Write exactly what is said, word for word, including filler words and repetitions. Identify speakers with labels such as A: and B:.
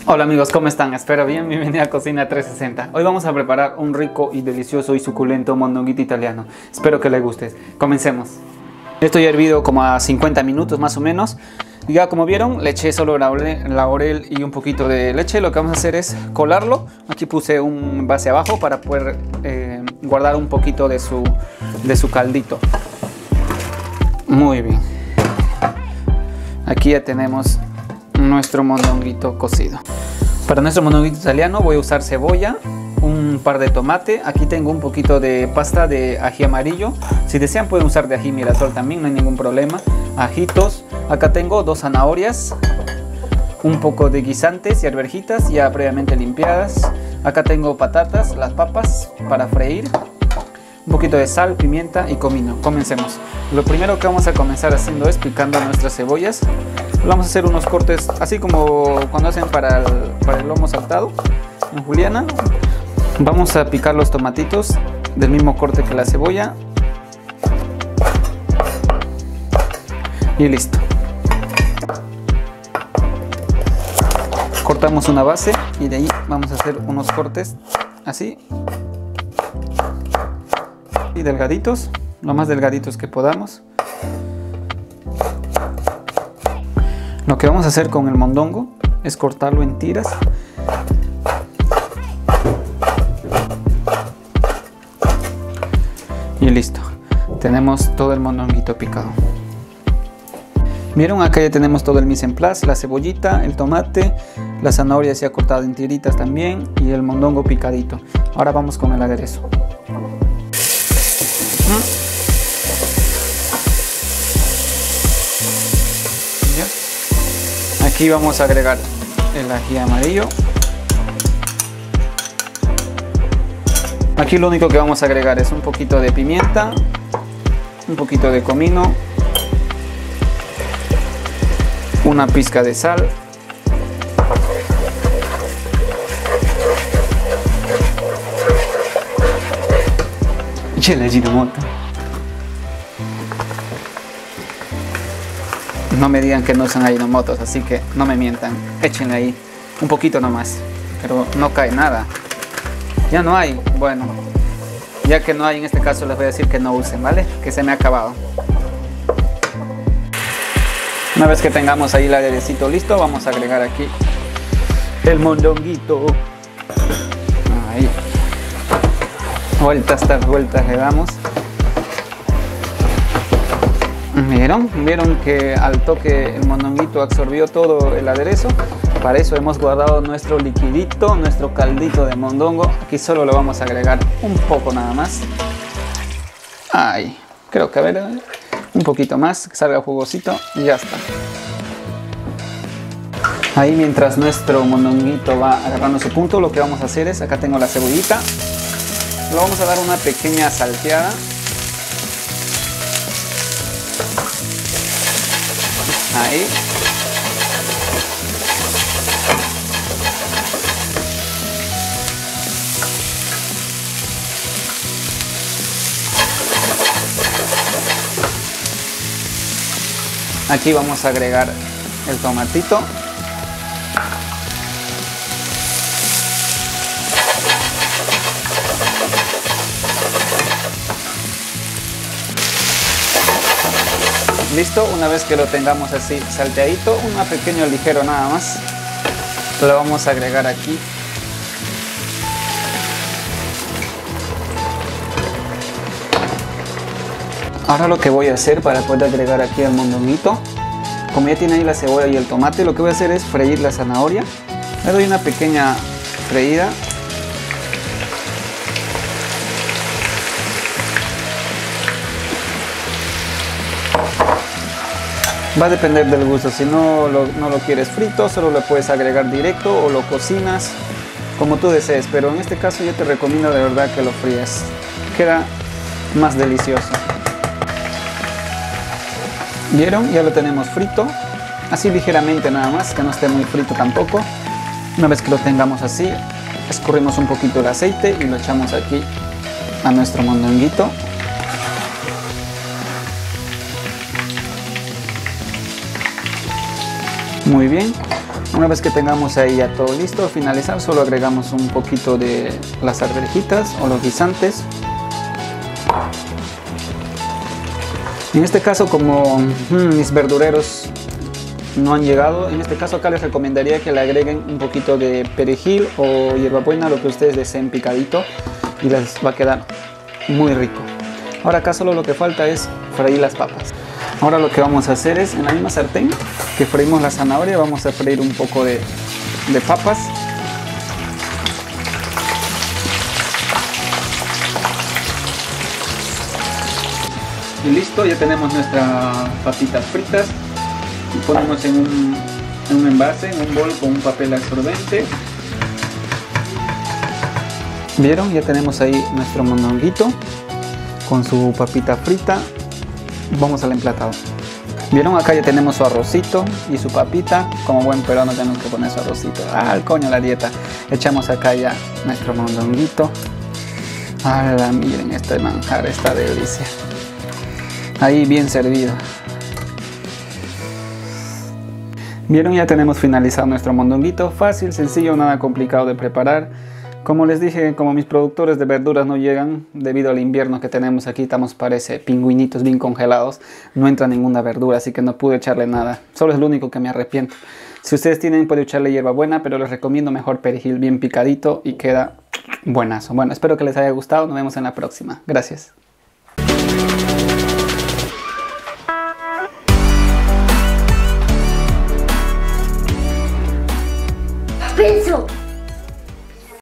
A: Hola amigos, ¿cómo están? Espero bien, bienvenido a Cocina trescientos sesenta. Hoy vamos a preparar un rico y delicioso y suculento mondonguito italiano. Espero que les guste. Comencemos. Esto ya hervido como a cincuenta minutos más o menos. Y ya como vieron, le eché solo laurel, laurel y un poquito de leche. Lo que vamos a hacer es colarlo. Aquí puse un envase abajo para poder eh, guardar un poquito de su, de su caldito. Muy bien. Aquí ya tenemos nuestro mondonguito cocido. Para nuestro mondonguito italiano voy a usar cebolla, un par de tomate. Aquí tengo un poquito de pasta de ají amarillo. Si desean pueden usar de ají mirasol también, no hay ningún problema. Ajitos. Acá tengo dos zanahorias, un poco de guisantes y arvejitas ya previamente limpiadas. Acá tengo patatas, las papas para freír. Un poquito de sal, pimienta y comino. Comencemos. Lo primero que vamos a comenzar haciendo es picando nuestras cebollas. Vamos a hacer unos cortes así como cuando hacen para el, para el lomo saltado en juliana. Vamos a picar los tomatitos del mismo corte que la cebolla. Y listo. Cortamos una base y de ahí vamos a hacer unos cortes así. Y delgaditos, lo más delgaditos que podamos. Lo que vamos a hacer con el mondongo es cortarlo en tiras. Y listo, tenemos todo el mondonguito picado. Vieron, acá ya tenemos todo el mise en place, la cebollita, el tomate, la zanahoria se ha cortado en tiritas también y el mondongo picadito. Ahora vamos con el aderezo. Aquí vamos a agregar el ají amarillo. Aquí lo único que vamos a agregar es un poquito de pimienta, un poquito de comino, una pizca de sal, y el ajinomoto. No me digan que no usan ajinomotos, así que no me mientan. Échenle ahí un poquito nomás, pero no cae nada. Ya no hay. Bueno, ya que no hay en este caso les voy a decir que no usen, ¿vale? Que se me ha acabado. Una vez que tengamos ahí el aderecito listo, vamos a agregar aquí el mondonguito. Ahí. Vueltas tras vueltas le damos. ¿Vieron? ¿Vieron que al toque el mondonguito absorbió todo el aderezo? Para eso hemos guardado nuestro liquidito, nuestro caldito de mondongo. Aquí solo lo vamos a agregar un poco nada más. Ay, creo que a ver, un poquito más, que salga jugosito y ya está. Ahí mientras nuestro mondonguito va agarrando su punto, lo que vamos a hacer es, acá tengo la cebollita. Le vamos a dar una pequeña salteada. Ahí. Aquí vamos a agregar el tomatito. Listo, una vez que lo tengamos así salteadito, un pequeño ligero nada más, lo vamos a agregar aquí. Ahora lo que voy a hacer para poder agregar aquí el mondonguito, como ya tiene ahí la cebolla y el tomate, lo que voy a hacer es freír la zanahoria. Le doy una pequeña freída. Va a depender del gusto, si no lo, no lo quieres frito, solo lo puedes agregar directo o lo cocinas como tú desees, pero en este caso yo te recomiendo de verdad que lo fríes, queda más delicioso. ¿Vieron? Ya lo tenemos frito, así ligeramente nada más, que no esté muy frito tampoco. Una vez que lo tengamos así, escurrimos un poquito el aceite y lo echamos aquí a nuestro mondonguito. Muy bien. Una vez que tengamos ahí ya todo listo, al finalizar solo agregamos un poquito de las arvejitas o los guisantes. En este caso, como mmm, mis verdureros no han llegado, en este caso acá les recomendaría que le agreguen un poquito de perejil o hierbabuena, lo que ustedes deseen picadito, y les va a quedar muy rico. Ahora acá solo lo que falta es freír las papas. Ahora lo que vamos a hacer es, en la misma sartén que freímos la zanahoria, vamos a freír un poco de, de papas. Y listo, ya tenemos nuestras papitas fritas. Y ponemos en un, en un envase, en un bol con un papel absorbente. ¿Vieron? Ya tenemos ahí nuestro mondonguito con su papita frita. Vamos al emplatado. ¿Vieron? Acá ya tenemos su arrocito y su papita. Como buen peruano tenemos que poner su arrocito. Ah, el coño, la dieta. Echamos acá ya nuestro mondonguito. ¡Hala! Miren este manjar, esta delicia. Ahí bien servido. ¿Vieron? Ya tenemos finalizado nuestro mondonguito. Fácil, sencillo, nada complicado de preparar. Como les dije, como mis productores de verduras no llegan debido al invierno que tenemos aquí, estamos parece pingüinitos bien congelados, no entra ninguna verdura, así que no pude echarle nada. Solo es lo único que me arrepiento. Si ustedes tienen, pueden echarle hierbabuena, pero les recomiendo mejor perejil bien picadito y queda buenazo. Bueno, espero que les haya gustado, nos vemos en la próxima. Gracias.
B: Peso.